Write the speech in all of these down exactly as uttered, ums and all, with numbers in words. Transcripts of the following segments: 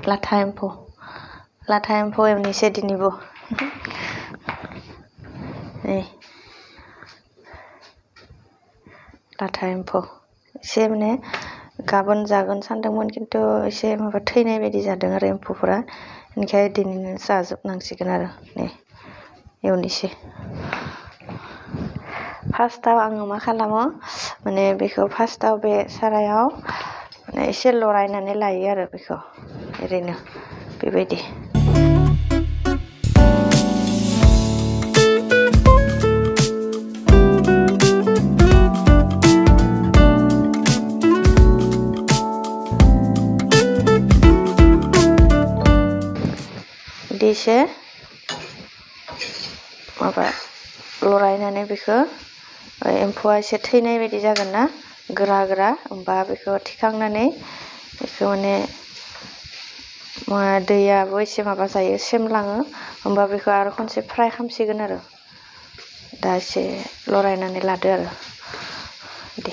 लाथा एम्फौ लाथा एम्फौ एवनोसै दिनैबो नै लाथा एम्फौ एसे माने गाबोन जागोन सानदोंमोन खिन्थु एसे माबा थैनाय बायदि जादों आरो एम्फौफोरा ओंखायनो दिनैनो जाजोबनांसिगोन आरो नै एवनोसै फार्स्टआव आङो मा खालामो माने बेखौ फार्स्टआव बे सारायाव माने एसे लरायनानै लायो आरो बेखौ ओरैनो बेबायदि बिदि एसे माबा लरायनानै बेखौ एम्फौआ एसे थैनाय बायदि जागोन ना गोरा गोरा होमबा बेखौ थिखांनानै बेखौ माने दैयाबो एसे माबा जायो सेमलाङो होमबा बेखौ आरो खनसे फ्राय खालामसिगोन आरो दा एसे लरायनानै लादो आरो दे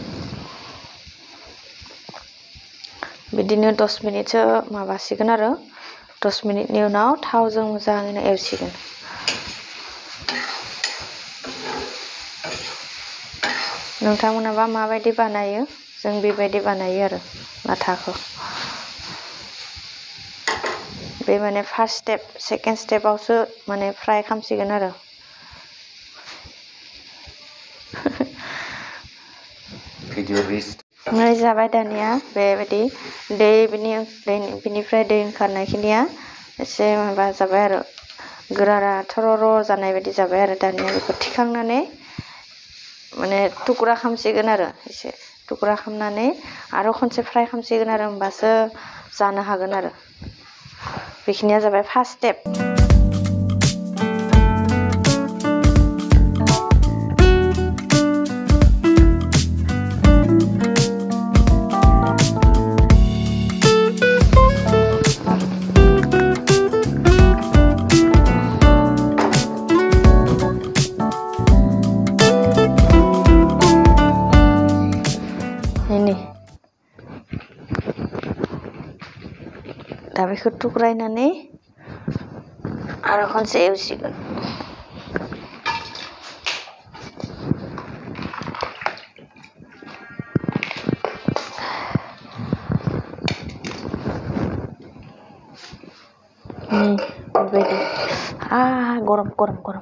बिदिनो दस मिनिटसो माबासिगोन आरो दस मिनिटनि उनाव थावजों मोजाङैनो एवसिगोन नोंथांमोनाबा माबायदि बानायो जों बेबायदि बानायो आरो लाथाखौ बे माने फार्स्ट स्टेप सेकेन्ड स्टेपावसो माने फ्राय खालामसिगोन आरो ओमफ्राय जाबाय दानिया बेबायदि दै बिनि बिनिफ्राय दै ओंखारनायखिनिया एसे माबा जाबाय आरो गोरारा थर' जानाय बायदि जाबाय आरो दानिया बेखौ थिखांनानै माने टुक्रा खालामसिगोन आरो एसे टुक्रा खालामनानै आरो खनसे फ्राय खालामसिगोन आरो होमबासो जानो हागोन आरो बेखिनिया जाबाय फार्स्ट स्टेप दा बेखौ टुक्रायनानै आरो खनसे एवसिगोन बेबायदि आ गरम गरम गरम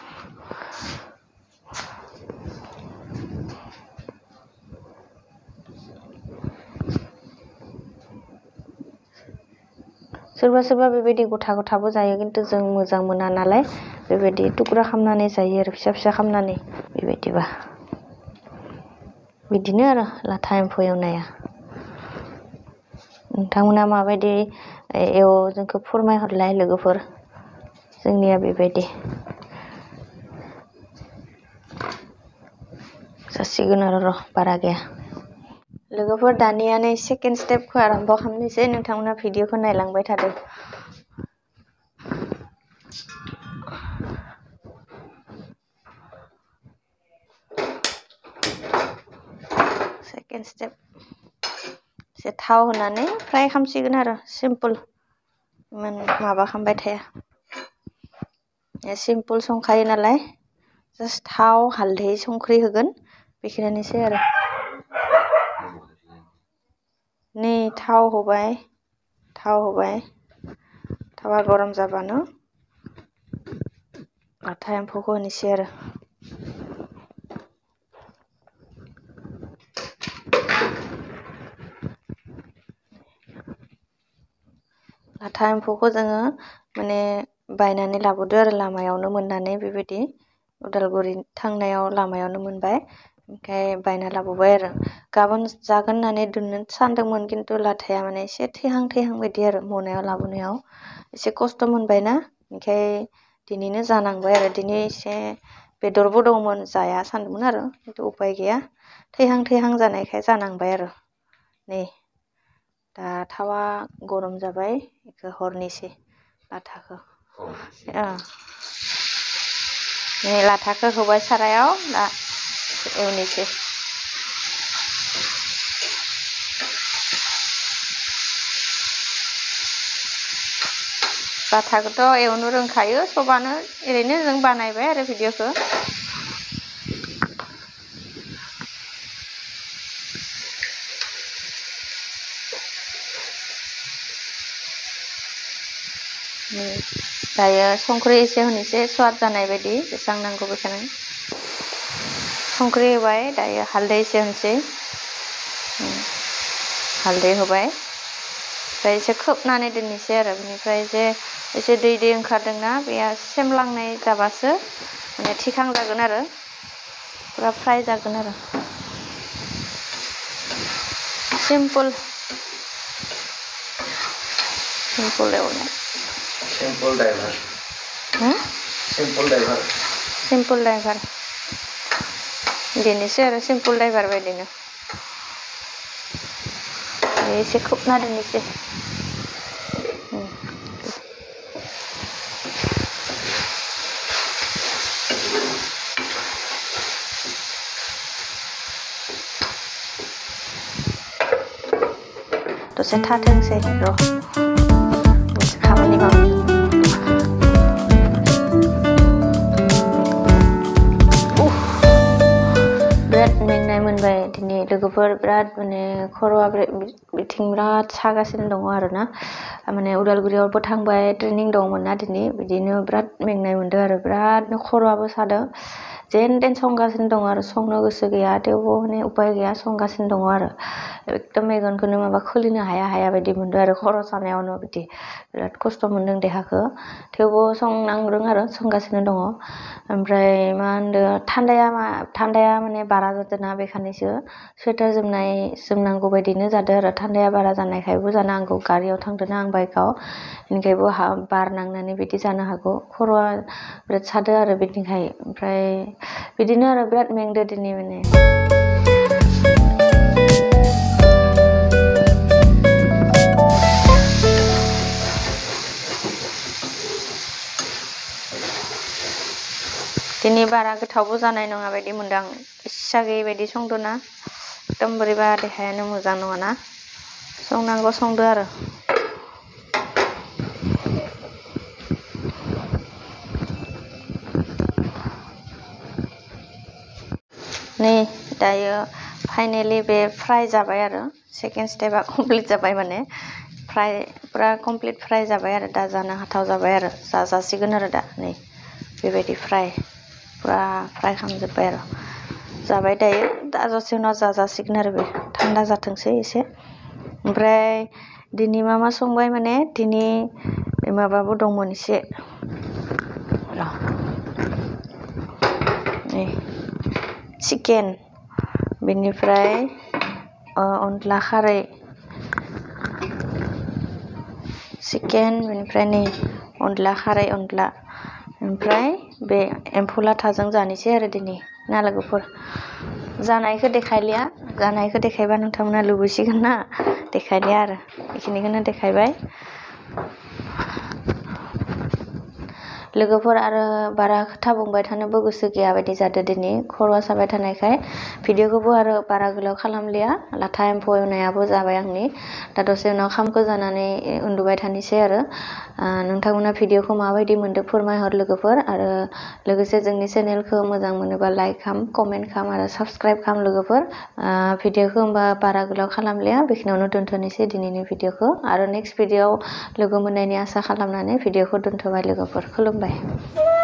सोरबा सोरबा बेबायदि गथा गथाबो जायो खिन्थु जों मोजां मोना नालाय बेबायदि टुक्रा खालामनानै जायो आरो फिसा फिसा खालामनानै बेबायदिबा बिदिनो आरो लाथा एम्फौ एवनाया नोंथांमोना माबायदि एवो जोंखौ फोरमायहरलाय लोगोफोर जोंनिया बेबायदि जासिगोन आरो र' बारा गैया लोगोफोर दानिया नै सेकेन्ड स्टेपखौ आरम्भ खालामनोसै नोंथांमोना भिडिअखौ नायलांबाय थादो सेकेन्ड स्टेप एसे थाव होनानै फ्राय खालामसिगोन आरो सिम्पोल इमान माबा खालामबाय थाया सिम्पोल संखायो नालाय जास्ट थाव हालदै संख्रि होगोन बेखिनियानोसै आरो नै थाव होबाय थाव होबाय थावा गरम जाबानो लाथा एम्फौखौ होनोसै आरो लाथा एम्फौखौ जोङो माने बायनानै लाबोदो आरो लामायावनो मोननानै बेबायदि उदालगुरि थांनायाव लामायावनो मोनबाय ओमफ्राय बायना लाबोबाय आरो गाबोन जागोन होननानै दोननो सानदोंमोन खिन्थु लाथाया माने एसे थैहां थैहां बायदि आरो मनायाव लाबोनायाव एसे खस्थ' मोनबायना ओंखाय दिनैनो जानांबाय आरो दिनै एसे बेदरबो दंमोन जाया सानदोंमोन आरो खिन्थु उपाय गैया थैहां थैहां जानायखाय जानांबाय आरो नै दा थावा गरम जाबाय बेखौ हरनोसै लाथाखौ नै लाथाखौ होबाय सारायाव दा एवनोसै लाथाखौथ' एवनो रोंखायो सबानो ओरैनो जों बानायबाय आरो भिडिअखौ दायो संख्रि एसे होनोसै स्वाद जानाय बायदि बेसेबां नांगौ बेखौनो संख्रि होबाय दायो हालदै एसे होनोसै हालदै होबाय ओमफ्राय एसे खोबनानै दोननोसै आरो बेनिफ्राय जे एसे दै दै ओंखारदोंना बेया सेमलांनाय जाबासो माने थिखां जागोन आरो पुरा फ्राय जागोन आरो सिम्पोल सिम्पोल एवनाय simple driver simple driver simple driver बेनोसै आरो सिम्पोल ड्राइभार बायदिनो एसे खोबना दोननोसै दसे थाथोंसै र' खामानि मावनो बिराद मेंनाय मोनबाय दिनै लोगोफोर बिराद माने खर'आ बिथिं बिराद सागासिनो दङ आरोना माने उदालगुरियावबो थांबाय ट्रेनिं दंमोन ना दिनै बिदिनो बिराद मेंनाय मोनदों आरो बिरादनो खर'आबो सादों जेन तेन संगासिनो दङ आरो संनो गोसो गैया थेवबो माने उपाय गैया संगासिनो दङ आरो एकदम मेगनखौनो माबा खोलिनो हाया हाया बायदि मोनदों आरो खर' सानायावनो बिदि बिराद खस्थ' मोनदों देहाखौ थेवबो संनांदों आरो संगासिनो दङ ओमफ्राय मा होनदों थान्दाया मा थान्दाया माने बारा जादोंना बेखायनोसो स्वेटार जोमनाय जोमनांगौ बायदिनो जादों आरो थान्दाया बारा जानायखायबो जानो हागौ गारियाव थांदोंना आं बाइकआव बेनिखायबो बार नांनानै बिदि जानो हागौ खर'आ बिराद सादों आरो बिनिखाय ओमफ्राय बिदिनो आरो बिराद मेंदो दिनै माने दिनै बारा गोथावबो जानाय नङा बायदि मोनदों आं इस्सा गैयै बायदि संदोंना एकदम बोरैबा देहायानो मोजां नङाना संनांगौ संदो आरो नै दायो फाइनेलि बे फ्राय जाबाय आरो सेकेन्ड स्टेपआ कमप्लिट जाबाय माने फ्राय पुरा कमप्लिट फ्राय जाबाय आरो दा जानो हाथाव जाबाय आरो जाजासिगोन आरो दा नै बेबायदि फ्राय पुरा फ्राय खालामजोब्बाय आरो जाबाय दायो दा दसे उनाव जाजासिगोन आरो बे थान्दा जाथोंसै एसे ओमफ्राय दिनै मा मा संबाय माने दिनै माबाबो दंमोन एसे र' नै चिकेन बेनिफ्राय अनला खारै चिकेन बेनिफ्राय नै अनला खारै अनला ओमफ्राय बे एम्फौ लाथाजों जानोसै आरो दिनै ना लोगोफोर जानायखौ देखायलिया जानायखौ देखायबा नोंथांमोना लुबैसिगोन ना देखायलिया आरो बेखिनिखौनो देखायबाय लोगोफोर आरो बारा खोथा बुंबाय थानोबो गोसो गैया बायदि जादों दिनै खर'आ साबाय थानायखाय भिडिअखौबो आरो बारा गोलाव खालामलिया लाथा एम्फौ एवनायाबो जाबाय आंनि दा दसे उनाव ओंखामखौ जानानै उन्दुबाय थानोसै आरो नोंथांमोना भिडिअखौ माबायदि मोन्दों फोरमायहर लोगोफोर आरो लोगोसे जोंनि चेनेलखौ मोजां मोनोबा लाइक खालाम कमेन्ट खालाम आरो साबस्क्राइब खालाम लोगोफोर भिडिअखौ होमबा बारा गोलाव खालामलिया बेखिनियावनो दोनथ'नोसै दिनैनि भिडिअखौ आरो नेक्स्ट भिडिअआव लोगो मोननायनि आसा खालामनानै भिडिअखौ दोनथ'बाय लोगोफोर खुलुमबाय